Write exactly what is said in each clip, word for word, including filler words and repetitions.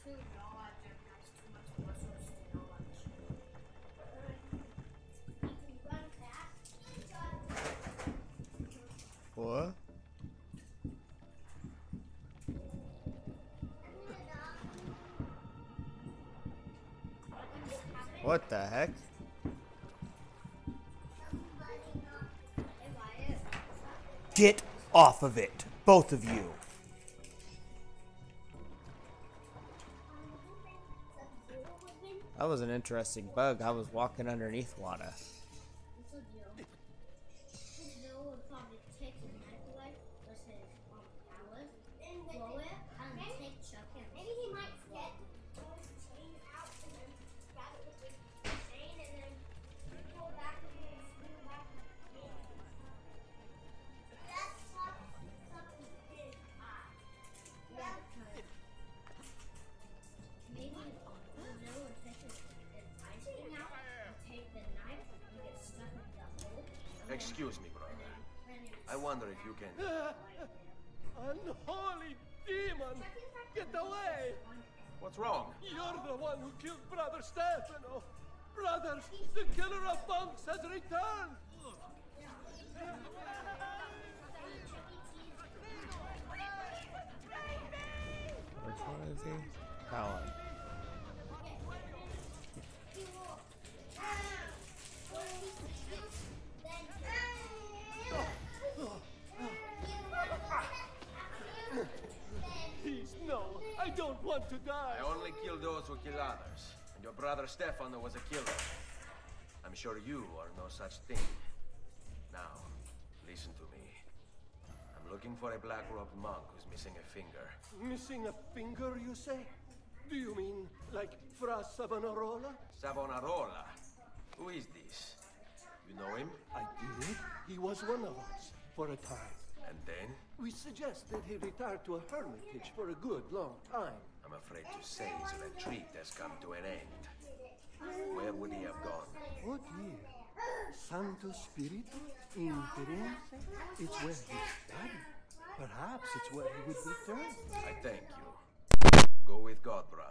What? What the heck? Get off of it, both of you. That was an interesting bug. I was walking underneath water. Excuse me, brother. I wonder if you can... Unholy demon! Get away! What's wrong? You're the one who killed Brother Stefano! Brothers, the killer of monks has returned! Which one is he? Colin. Please, no! I don't want to die! I only kill those who kill others. And your brother Stefano was a killer. I'm sure you are no such thing. Now, listen to me. I'm looking for a black-robed monk who's missing a finger. Missing a finger, you say? Do you mean like Fra Savonarola? Savonarola? Who is this? You know him? I did. He was one of us, for a time. And then? We suggested he retire to a hermitage for a good long time. I'm afraid to say his retreat has come to an end. Where would he have gone? Oh dear. Santo Spirito? In Firenze? It's where he studied. Perhaps it's where he would return. I thank you. Go with God, brother.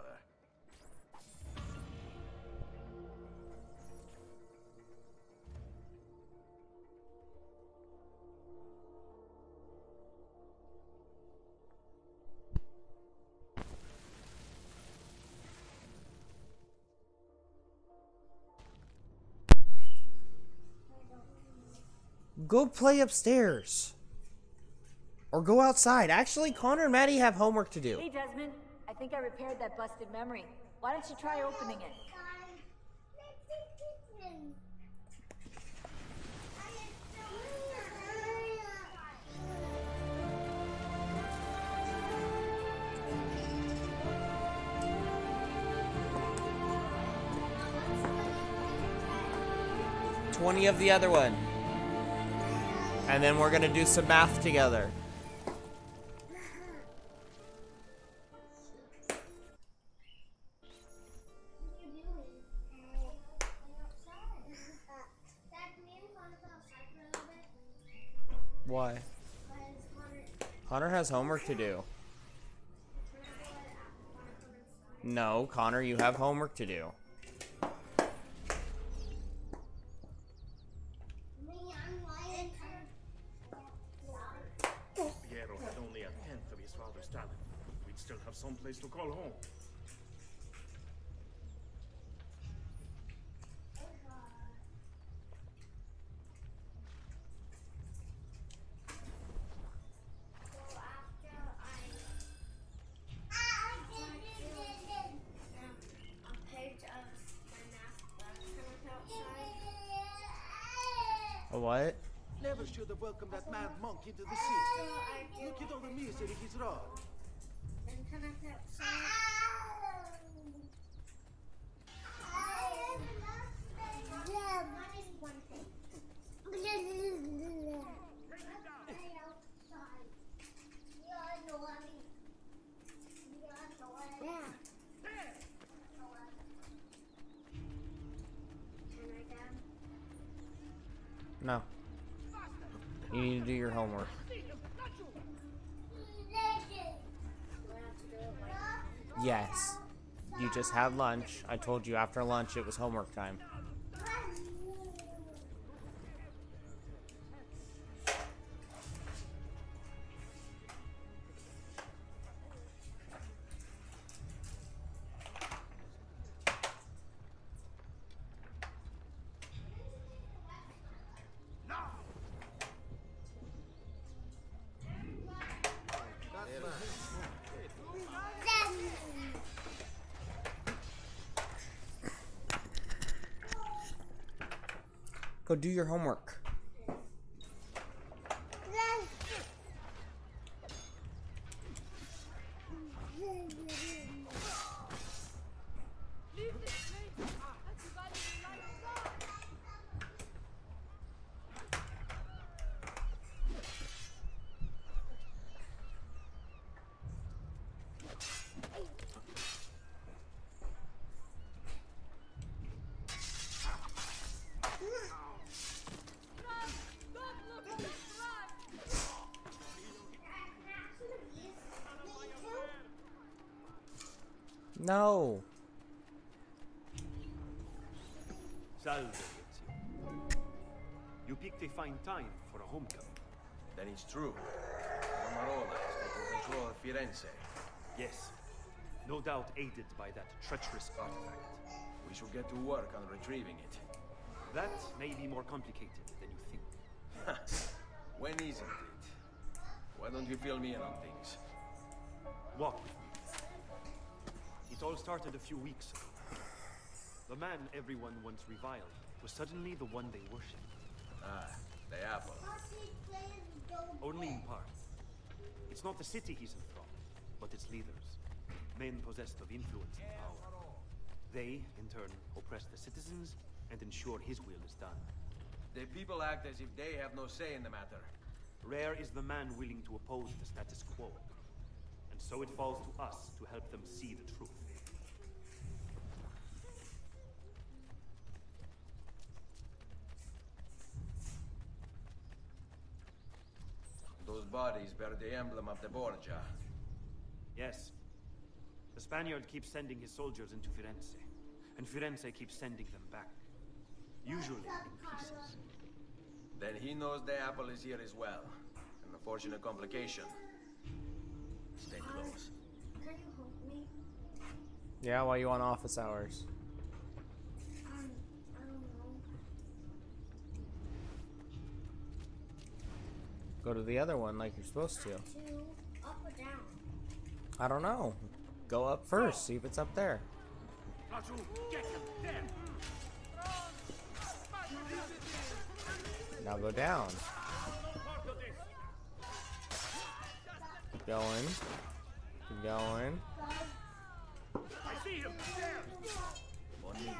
Go play upstairs. Or go outside. Actually, Connor and Maddie have homework to do. Hey, Desmond. I think I repaired that busted memory. Why don't you try opening it? twenty of the other one. And then we're gonna do some math together. Why? Connor has homework to do. No, Connor, you have homework to do. Piero had only a tenth of his father's talent. We'd still have some place to call home. A what? Never should have welcomed that mad monk into the city. Look at all the misery he's wrought. No. You need to do your homework. Yes. You just had lunch. I told you after lunch it was homework time. Go do your homework. No. Salve, Ezio. You picked a fine time for a homecoming. Then it's true. Romarola has taken control of Firenze. Yes. No doubt aided by that treacherous artifact. We should get to work on retrieving it. That may be more complicated than you think. When isn't it? Why don't you fill me in on things? Walk with me. It all started a few weeks ago. The man everyone once reviled was suddenly the one they worshipped. Ah, the apple. Only in part. It's not the city he's enthralled, but its leaders. Men possessed of influence and power. They, in turn, oppress the citizens and ensure his will is done. The people act as if they have no say in the matter. Rare is the man willing to oppose the status quo. And so it falls to us to help them see the truth. Those bodies bear the emblem of the Borgia. Yes. The Spaniard keeps sending his soldiers into Firenze, and Firenze keeps sending them back. Usually in pieces. Then he knows the apple is here as well. An unfortunate complication. Stay close. Can you help me? Yeah, while you on office hours? Um, I don't know. Go to the other one like you're supposed to. Two, up or down? I don't know. Go up first, see if it's up there. Now go down. Keep going. Keep going. I see him! On me.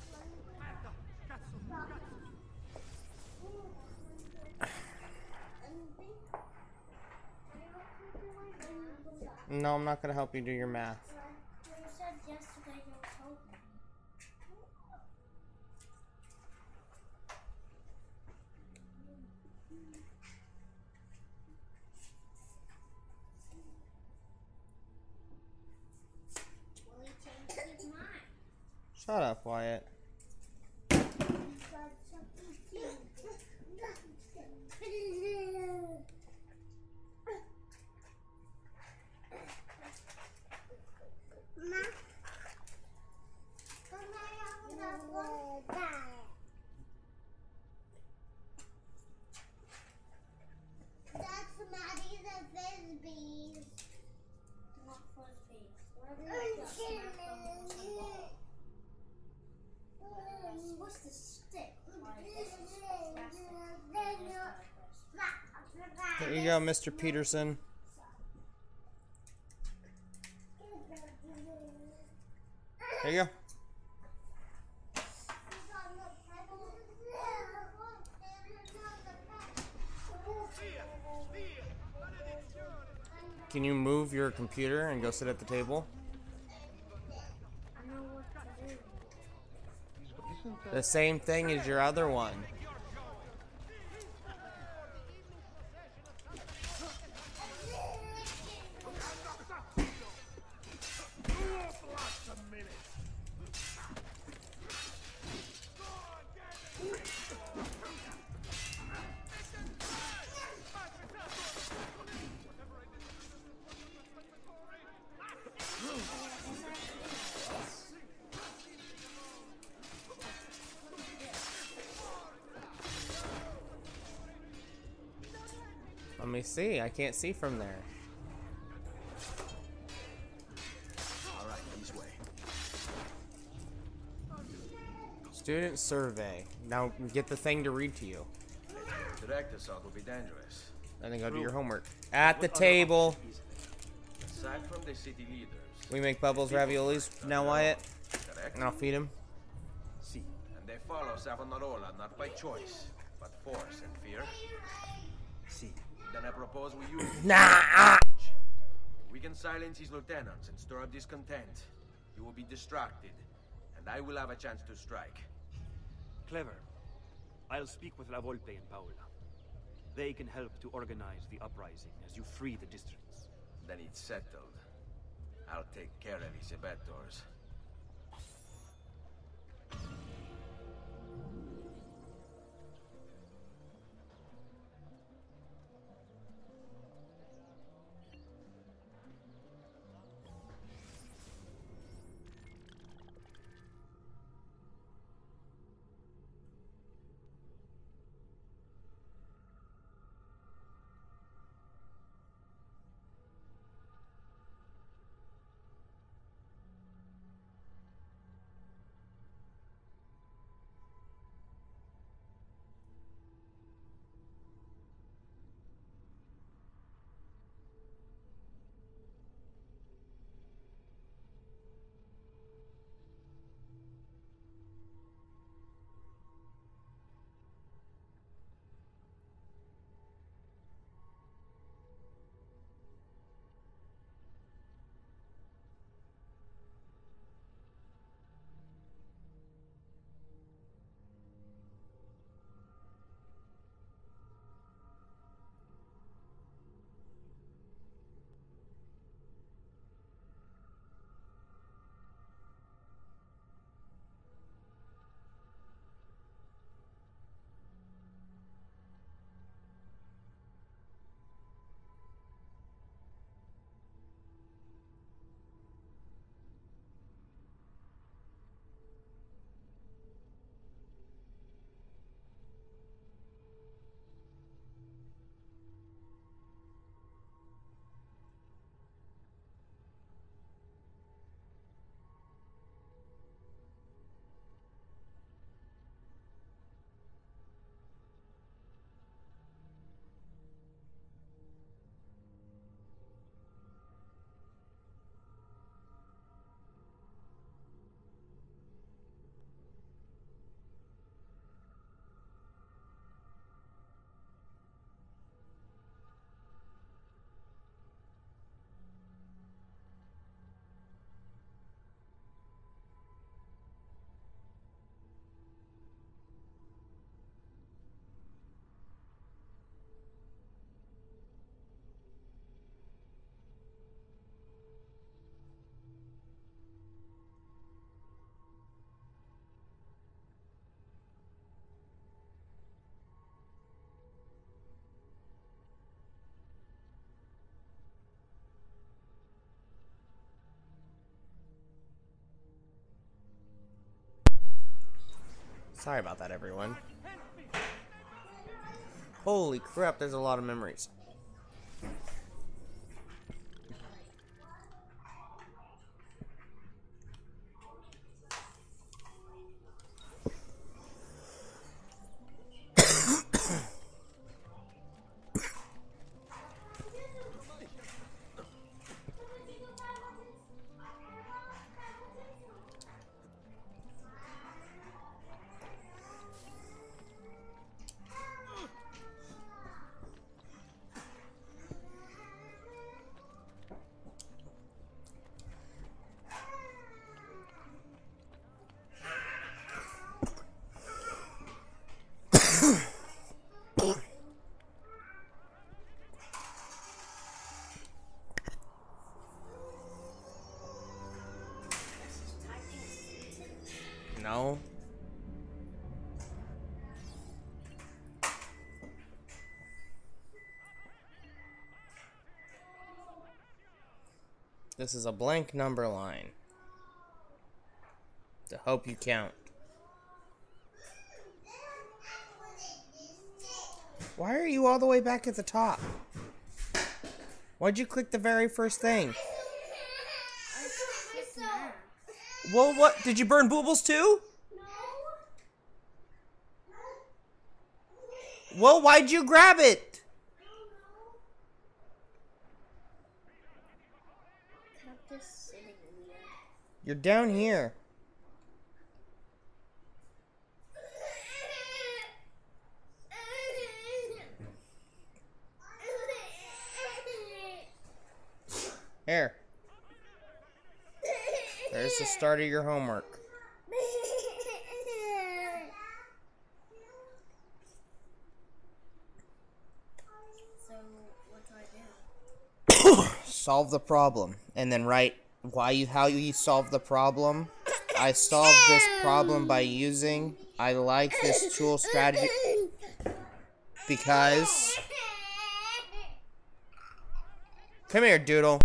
No, I'm not gonna help you do your math. You said yesterday you'll help me. Well, he changed his mind. Shut up, Wyatt. That's Maddie's and Frisbees. Not Frisbees. What's the stick? There you go, Mister Peterson. There you go. Can you move your computer and go sit at the table? I know what to do. The same thing as your other one. Let me see. I can't see from there. All right, this way. Student survey. Now get the thing to read to you. The direct assault will be dangerous. And then go do your homework. At the table. Aside from the city leaders, We make Bubbles raviolis now, Wyatt. correct? And I'll feed him. See. And they follow Savonarola not by choice, but force and fear. See. Then I propose we use Nah! We can silence his lieutenants and stir up discontent. You will be distracted, and I will have a chance to strike. Clever. I'll speak with La Volpe and Paola. They can help to organize the uprising as you free the districts. Then it's settled. I'll take care of his abettors. Sorry about that, everyone. Holy crap, there's a lot of memories. No. This is a blank number line. To hope you count. Why are you all the way back at the top? Why'd you click the very first thing? I clicked Max. Well, what? Did you burn boobles too? Well, why'd you grab it? Kept just sitting in there. You're down here. Here. There's the start of your homework. So, what do I do? Solve the problem. And then write why you how you solve the problem. I solved this problem by using I like this tool strategy because come here, Doodle.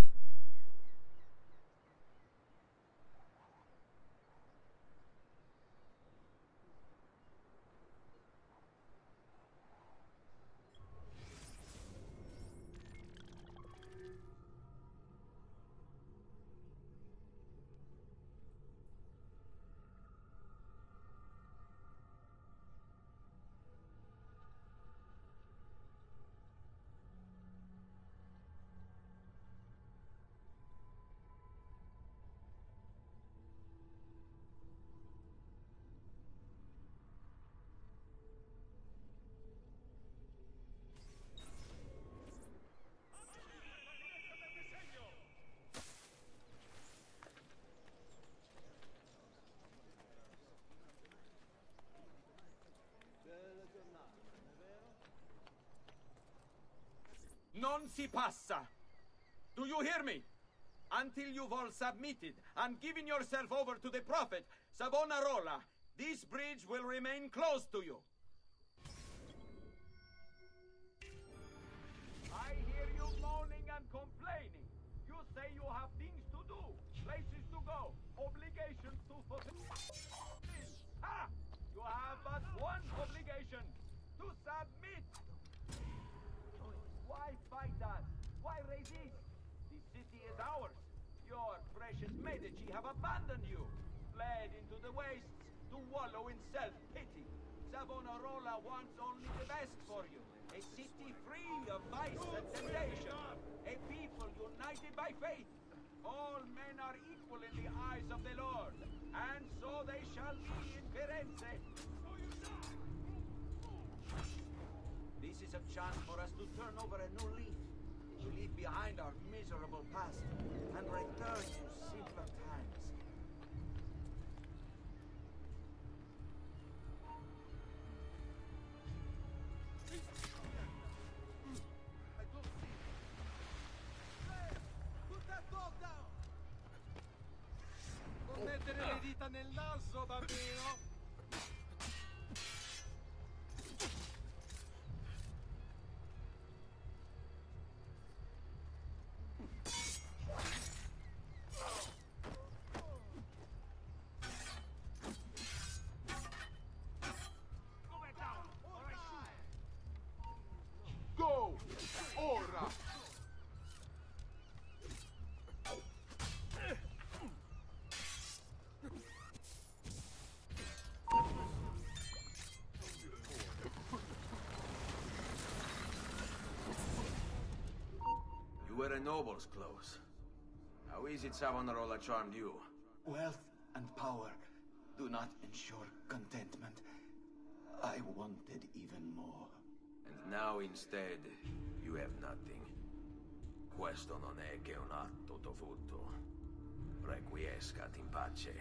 Non si passa! Do you hear me? Until you've all submitted and given yourself over to the Prophet, Savonarola, this bridge will remain closed to you. I hear you moaning and complaining. You say you have things to do, places to go, obligations to fulfill. Ha! You have but one obligation, to submit. Why fight us? Why resist? The city is ours. Your precious Medici have abandoned you, fled into the wastes to wallow in self-pity. Savonarola wants only the best for you. A city free of vice and temptation. A people united by faith. All men are equal in the eyes of the Lord. And so they shall be in Firenze. This is a chance for us to turn over a new leaf, to leave behind our miserable past, and return to simpler times. Put that dog down! Non mettere le dita nel naso, bambino! Go! Ora! You wear a noble's clothes. How is it Savonarola charmed you? Wealth and power do not ensure contentment. I wanted even more. And now instead, you have nothing. Questo non è che un atto dovuto. Requiescat in pace.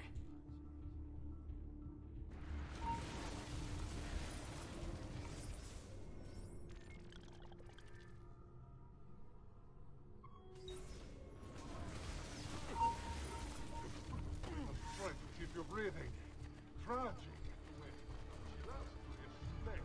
Try to keep your breathing. Tragic. Just reflect.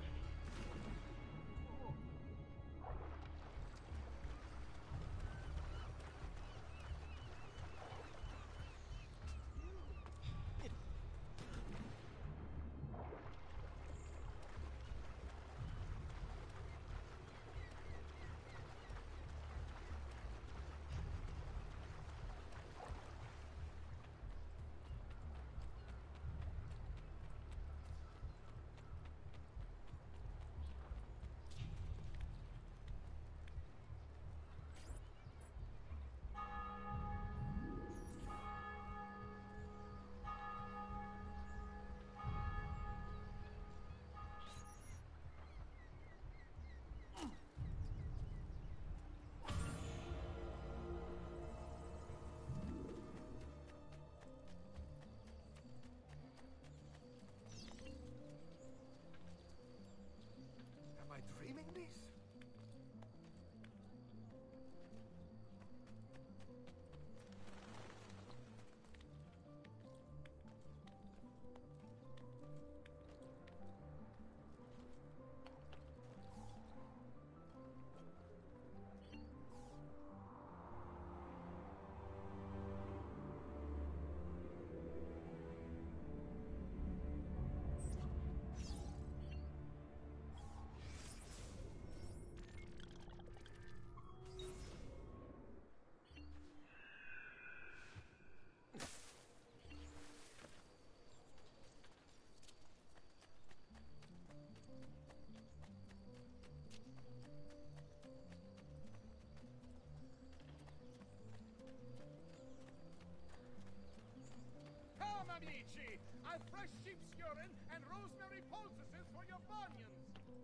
amici! I've fresh sheep's urine and rosemary poultices for your bunions!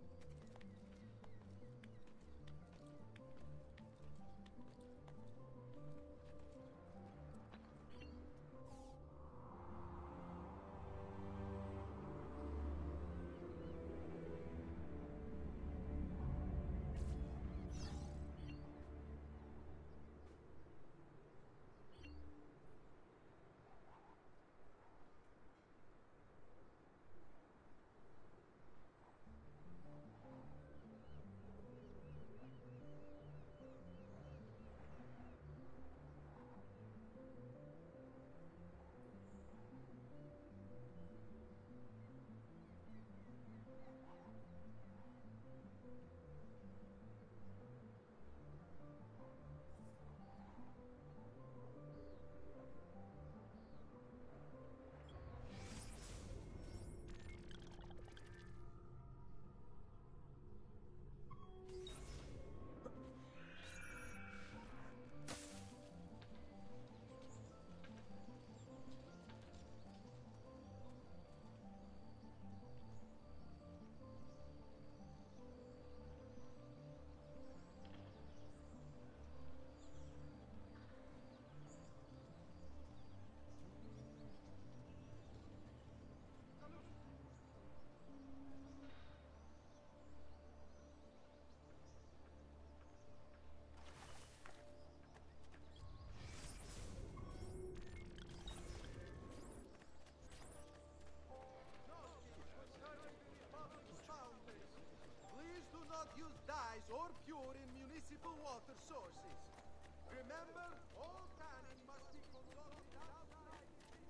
Please do not use dyes or pure in municipal water sources. Remember, all cannon must be consulted outside.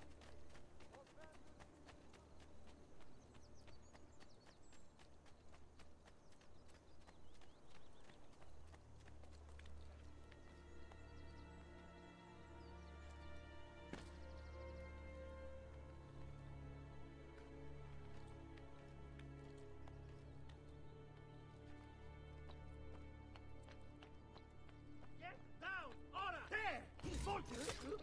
Get down! Ora! There! He's bolted!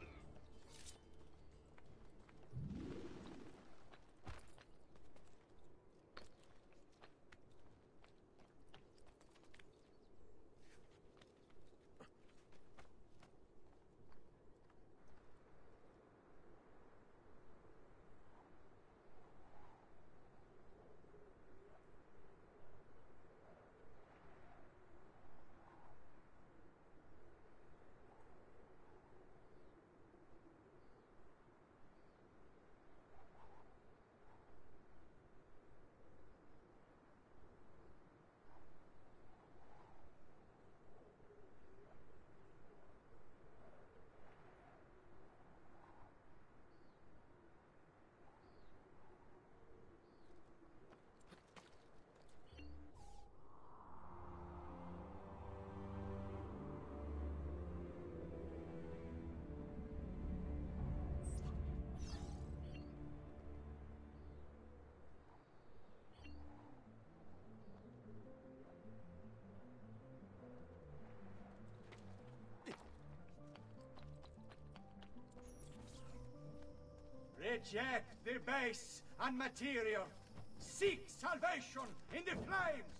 Reject the base and material. Seek salvation in the flames.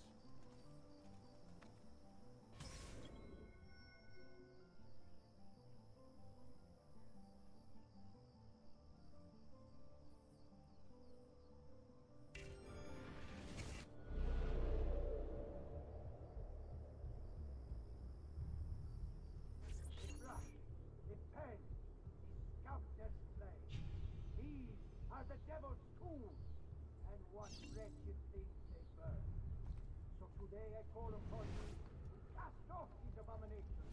The blood, the pain, the sculptor's flame. These are the devil's tools, and what wretched things they burn. So today I call upon you to cast off these abominations.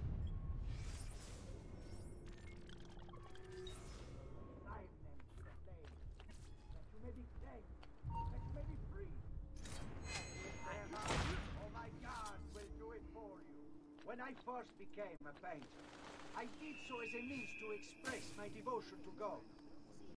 Assign them to the flames, that you may be cleansed, that you may be free. And with their help, oh my God will do it for you. When I first became a painter, I did so as a means to express my devotion to God.